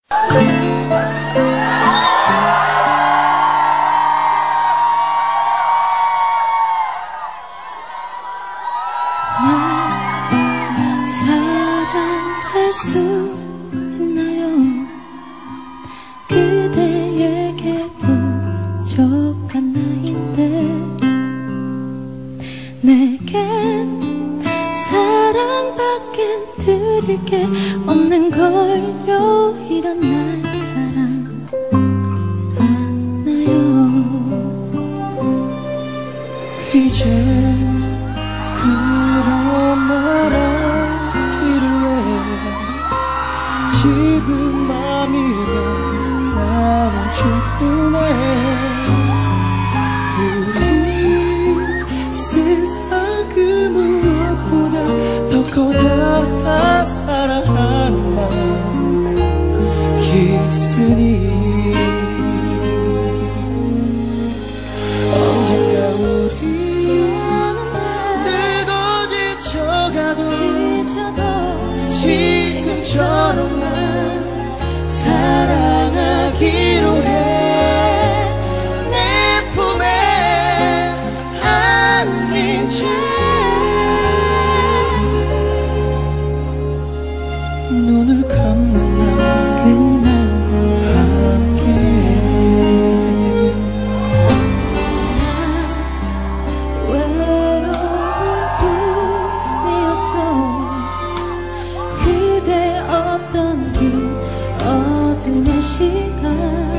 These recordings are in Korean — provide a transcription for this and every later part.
날 사랑할 수 있나요? 그대에게 부족한 나인데 내겐 사랑밖엔 드릴 게 없는 걸요. 이런 날 사랑하나요? 이젠 그런 말 하기로 해. 지금 맘이면 나는 충분해. 우린 세상 그 무엇보다 더 커다 사랑하는 마음 있으니 언젠가 우리 지금처럼만 사랑하기로 해. 내 품에 안긴 채 눈을 감는 날 그날도 함께 나 외로운 뿐이었죠. 그대 없던 긴 어둠의 시간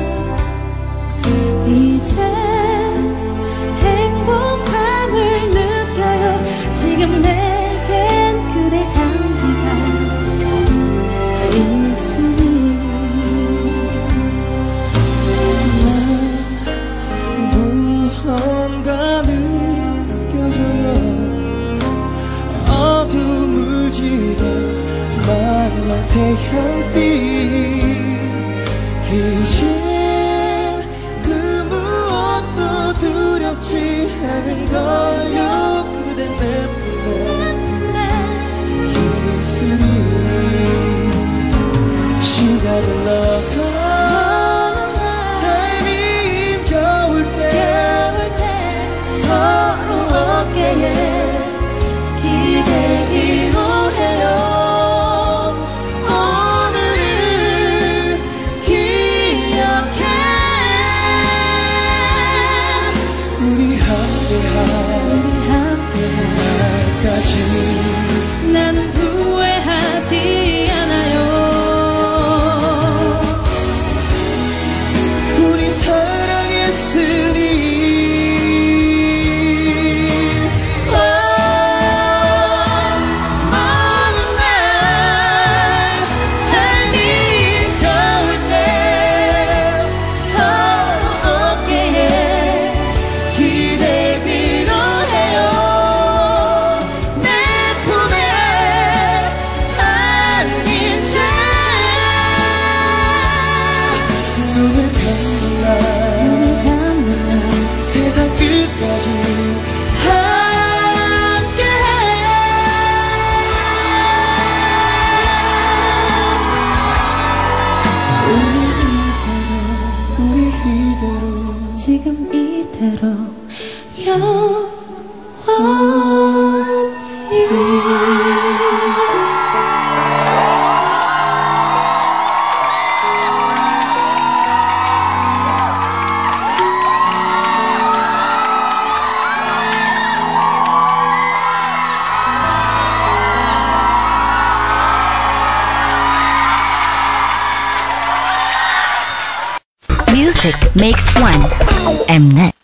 이제 행복함을 느껴요. 지금 내겐 그대 향기가 있으니 난 무언가 느껴져요. 어둠을 지려 만난 태양빛 이젠 그 무엇도 두렵지 않은 걸요. 그대 내 품에 있으니 시간을 흘러가 삶이 힘겨울 때 서로 어깨에 기대기로 해요. 나는 후회하지 않아요. 우리 사랑했으니 많은 날 삶이 힘겨울 때 서로 어깨에 기대 빌어해요. 눈을 감는 날 세상 끝까지 함께해. 우리 이대로 지금 이대로 영원히 Music makes one. Mnet.